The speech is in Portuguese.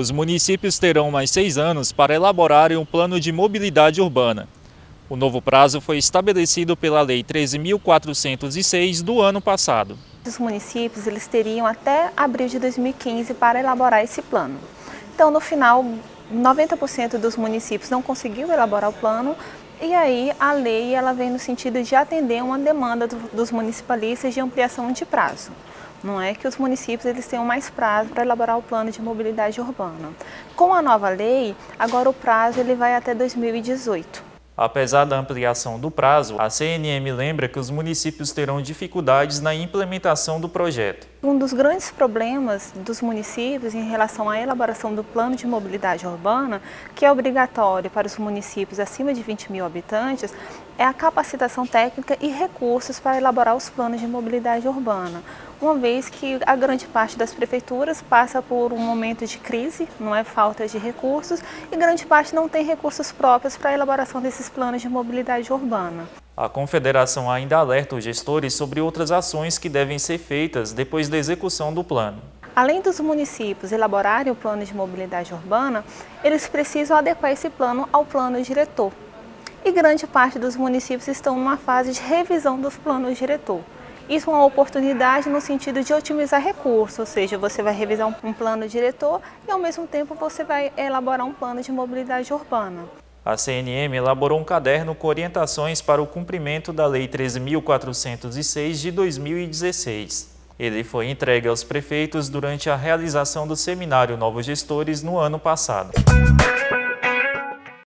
Os municípios terão mais 6 anos para elaborarem um plano de mobilidade urbana. O novo prazo foi estabelecido pela Lei 13.406 do ano passado. Os municípios eles teriam até abril de 2015 para elaborar esse plano. Então, no final, 90% dos municípios não conseguiu elaborar o plano e aí a lei ela vem no sentido de atender uma demanda dos municipalistas de ampliação de prazo. Não é que os municípios eles tenham mais prazo para elaborar o plano de mobilidade urbana. Com a nova lei, agora o prazo ele vai até 2018. Apesar da ampliação do prazo, a CNM lembra que os municípios terão dificuldades na implementação do projeto. Um dos grandes problemas dos municípios em relação à elaboração do plano de mobilidade urbana, que é obrigatório para os municípios acima de 20 mil habitantes, é a capacitação técnica e recursos para elaborar os planos de mobilidade urbana. Uma vez que a grande parte das prefeituras passa por um momento de crise, não é falta de recursos, e grande parte não tem recursos próprios para a elaboração desses planos de mobilidade urbana. A Confederação ainda alerta os gestores sobre outras ações que devem ser feitas depois da execução do plano. Além dos municípios elaborarem o plano de mobilidade urbana, eles precisam adequar esse plano ao plano diretor. E grande parte dos municípios estão numa fase de revisão dos planos diretor. Isso é uma oportunidade no sentido de otimizar recursos, ou seja, você vai revisar um plano diretor e ao mesmo tempo você vai elaborar um plano de mobilidade urbana. A CNM elaborou um caderno com orientações para o cumprimento da Lei 13.406 de 2016. Ele foi entregue aos prefeitos durante a realização do seminário Novos Gestores no ano passado.